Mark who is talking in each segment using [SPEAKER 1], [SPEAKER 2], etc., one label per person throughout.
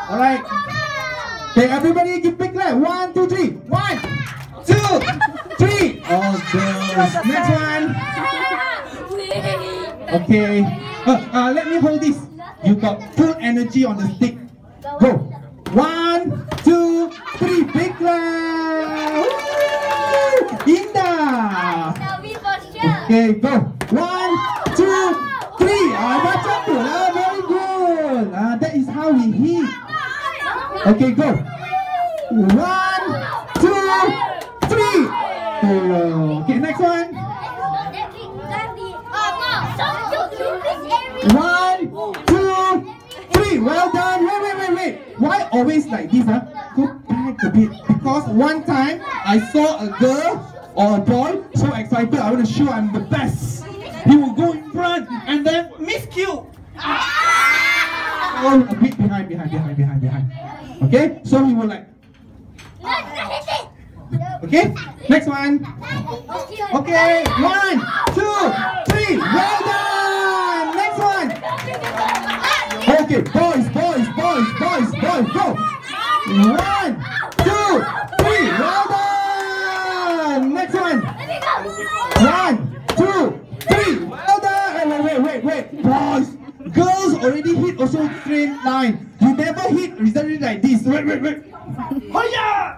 [SPEAKER 1] Alright. Okay, everybody give big clap. 1, 2, 3. 1, 2, 3. Oh, girls. Next one. Okay. Let me hold this. You got full energy on the stick. Go. 1, 2, 3. Big clap. Indah. Okay, go. 1, 2, 3. Macam tu lah. Very good. That is how we hit. Okay, go. 1, 2, 3. Okay, next one. 1, 2, 3. Well done. Wait. Why always like this? Go back a bit. Because one time I saw a girl or a boy so excited. I want to show I'm the best. He will go in front and then miscue. Oh, a bit behind. Okay, so he will like. Okay, next one. Okay, 1, 2, 3. Well done. Next one. Okay, boys, go. 1, 2, 3. Well done. Next one. 1, 2, 3. Well done. Wait. Boys, girls already hit also straight line. You never hit exactly like this. Wait. Hoya!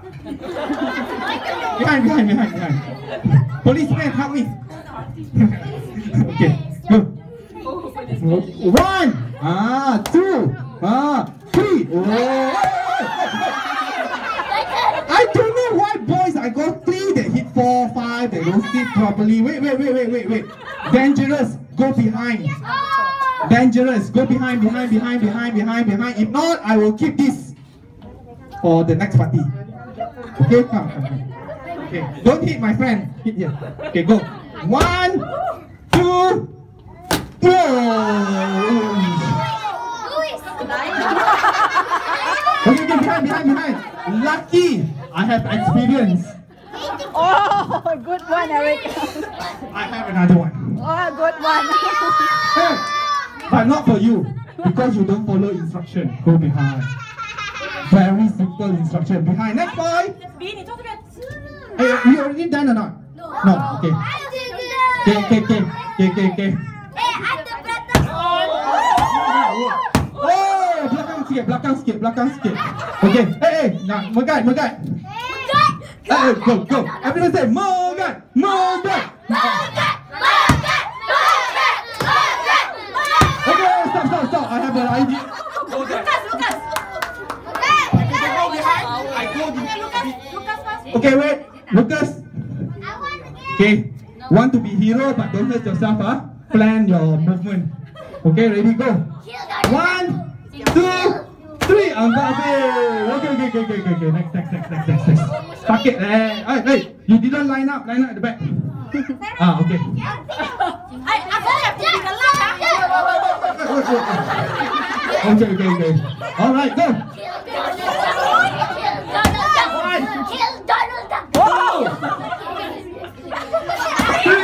[SPEAKER 1] Behind. Policeman, help me. Okay, go. 1, 2, 3. I don't know why boys I got 3 they hit 4, 5 they don't hit properly. Wait. Dangerous. Go behind. Dangerous. Go behind. If not, I will keep this for the next party. Okay, come. Okay, don't hit my friend. Hit here. Okay, go. 1, 2, 3. Okay, behind. Lucky, I have experience.
[SPEAKER 2] Oh, good one, Eric.
[SPEAKER 1] I have another one.
[SPEAKER 2] Oh, good one.
[SPEAKER 1] Hey, but not for you, because you don't follow instruction. Go behind. Very simple instruction. Behind. Next boy. Hey, you already done or not? No. Okay. Oh, belakang sikit. Okay. Hey, nah, megat. Hey, go. Everyone say megat. Okay, stop. I have an idea.
[SPEAKER 2] Lucas.
[SPEAKER 1] Okay, wait. Lucas. Okay. Want to be hero but don't hurt yourself, Plan your movement. Okay, ready, go. 1, 2, 3. Okay. Next. Stuck it. Hey, you didn't line up at the back. Okay. Okay. Alright, go. Oh! 3.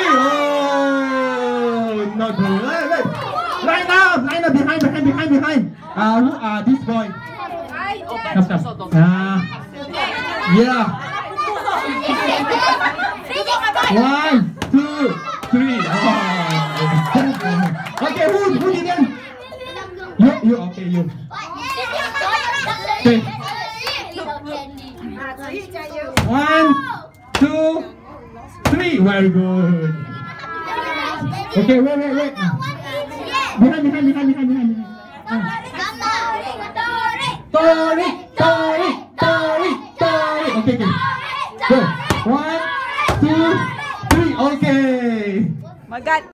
[SPEAKER 1] Oh, not good. Wait. Line up, behind. Who are this boy? Stop. Yeah. 1, 2, 3. Okay, who didn't? You. Okay. 1, 2, 3. Very good. Okay, wait. Behind. Tori. Okay. Go. 1, 2, 3. Okay.
[SPEAKER 2] Megat.